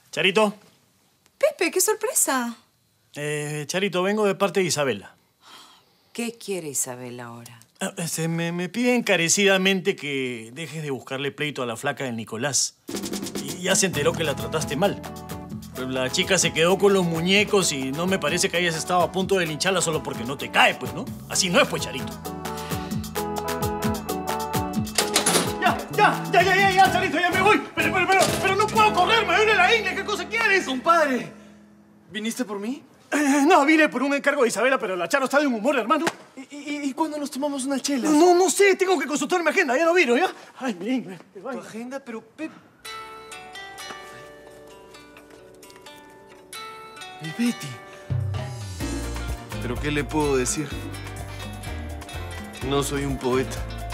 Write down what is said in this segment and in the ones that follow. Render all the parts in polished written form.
Charito. Pepe, qué sorpresa. Charito, vengo de parte de Isabela. ¿Qué quiere Isabela ahora? Me pide encarecidamente que dejes de buscarle pleito a la flaca del Nicolás. Y ya se enteró que la trataste mal. Pero la chica se quedó con los muñecos y no me parece que hayas estado a punto de lincharla solo porque no te cae, pues, ¿no? Así no es, pues, Charito. Ya, Charito, ya me voy. Pero no puedo correr, me duele la ingle. ¿Qué cosa quieres? Compadre, ¿viniste por mí? No, vine por un encargo de Isabela, pero la Charo está de un humor, hermano. ¿Y cuándo nos tomamos unas chelas? No sé, tengo que consultar mi agenda, ya no vino, ¿ya? Ay, mi ingle. ¿Tu agenda? Pero, Pepe... El Betty. ¿Pero qué le puedo decir? No soy un poeta.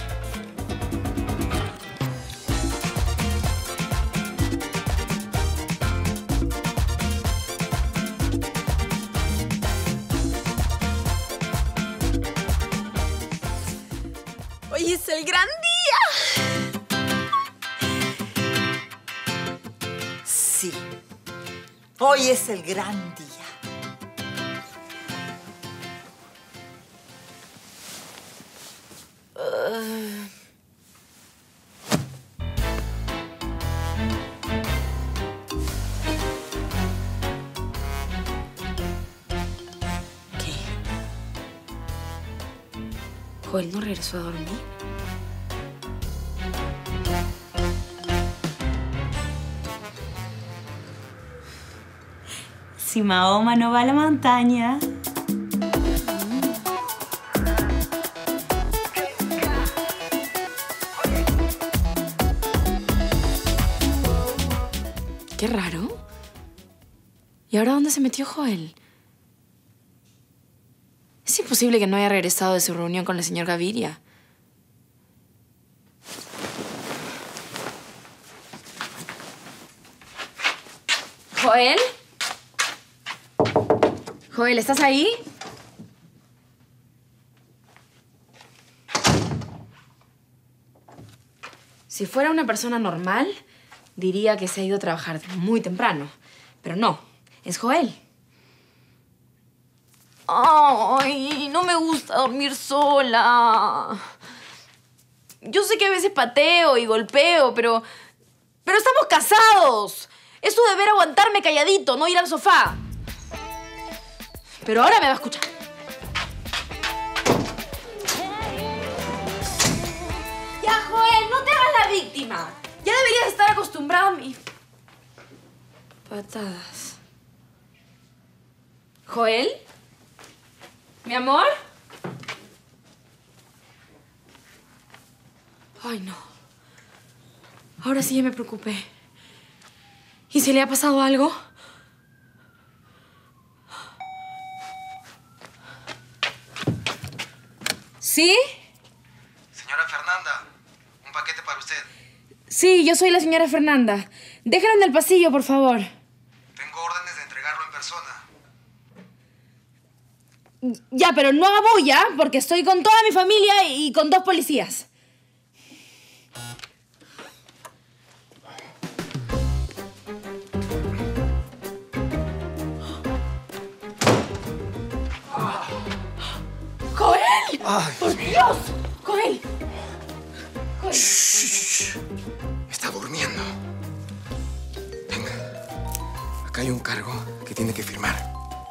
¡Hoy es el gran día! Sí, hoy es el gran día. ¿Qué? ¿Joel no regresó a dormir? Si Mahoma no va a la montaña. Qué raro. ¿Y ahora dónde se metió Joel? Es imposible que no haya regresado de su reunión con el señor Gaviria. ¿Joel? Joel, ¿estás ahí? Si fuera una persona normal, diría que se ha ido a trabajar muy temprano. Pero no, es Joel. Ay, no me gusta dormir sola. Yo sé que a veces pateo y golpeo, pero estamos casados. Es su deber aguantarme calladito, no ir al sofá. Pero ahora me va a escuchar. Ya, Joel, no te hagas la víctima. Ya deberías estar acostumbrado a mis patadas. ¿Joel? ¿Mi amor? Ay, no. Ahora sí ya me preocupé. ¿Y si le ha pasado algo? ¿Sí? Señora Fernanda, un paquete para usted. Sí, yo soy la señora Fernanda. Déjalo en el pasillo, por favor. Tengo órdenes de entregarlo en persona. Ya, pero no haga bulla, porque estoy con toda mi familia y con 2 policías. ¡Joel! Ay, ¡Por Dios! ¡Joel! ¡Joel! Shh. Está durmiendo. Venga. Acá hay un cargo que tiene que firmar.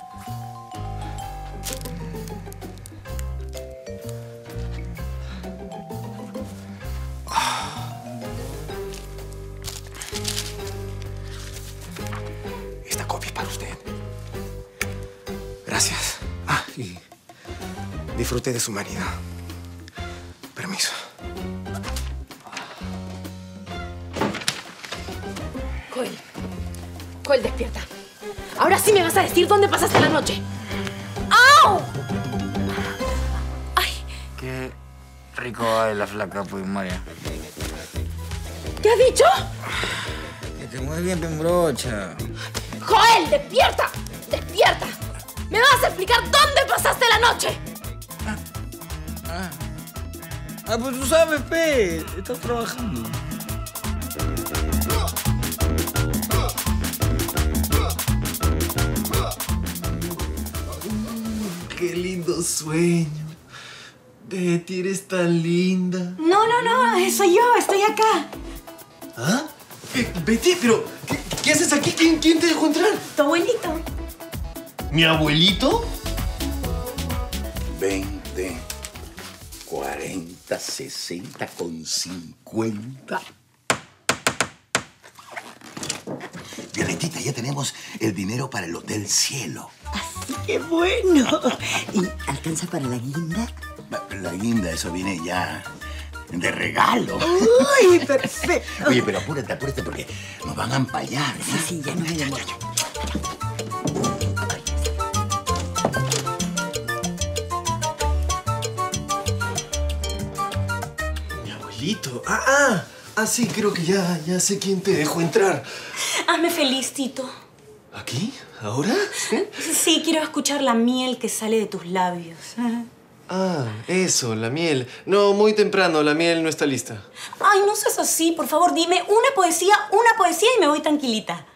Esta copia es para usted. Gracias. Y disfrute de su marido. Permiso. Joel, despierta. Ahora sí me vas a decir dónde pasaste la noche. ¡Au! ¡Ay! Qué rico baila la flaca, pues, Maya. ¿Qué has dicho? Que te mueves bien, pembrocha. ¡Joel, despierta! ¡Despierta! ¿Me vas a explicar dónde pasaste la noche? Pues tú sabes, pe. Estás trabajando. sueño. Betty, eres tan linda. No, soy yo, estoy acá. ¿Ah? Betty, pero ¿qué haces aquí? ¿Quién te dejó entrar? Tu abuelito. ¿Mi abuelito? 20, 40, 60 con 50. Violetita, ya tenemos el dinero para el Hotel Cielo. Así que bueno. ¿Y alcanza para la guinda? La guinda, eso viene ya de regalo. Uy, perfecto. Oye, pero apúrate porque nos van a empallar. Sí, ya no me demoro. Mi abuelito. Sí, creo que ya sé quién te dejó entrar. Hazme feliz, Tito. ¿Aquí? ¿Ahora? Sí, quiero escuchar la miel que sale de tus labios. Eso, la miel. No, muy temprano, la miel no está lista. Ay, no seas así. Por favor, dime una poesía y me voy tranquilita.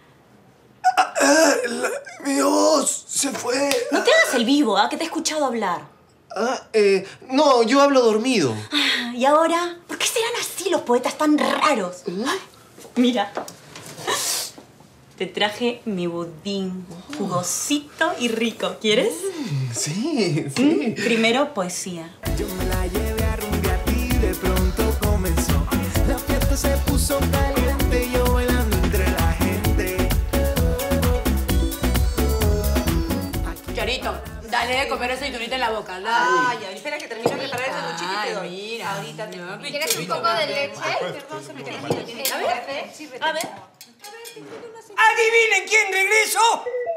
Dios, se fue. No te hagas el vivo, que te he escuchado hablar. No, yo hablo dormido. ¿Y ahora? ¿Por qué serán así los poetas tan raros? Ay, mira. Te traje mi budín, jugosito y rico. ¿Quieres? Sí. Primero, poesía. Yo me la llevé a rumbear y de pronto comenzó. La fiesta se puso caliente, yo bailando entre la gente. Chorito, dale de comer aceitunita en la boca. Ay, espera que termine de preparar el sanduchito y te doy. Mira. Ahorita te... ¿Quieres un poco de leche? A ver. A ver. Adivinen quién regresó.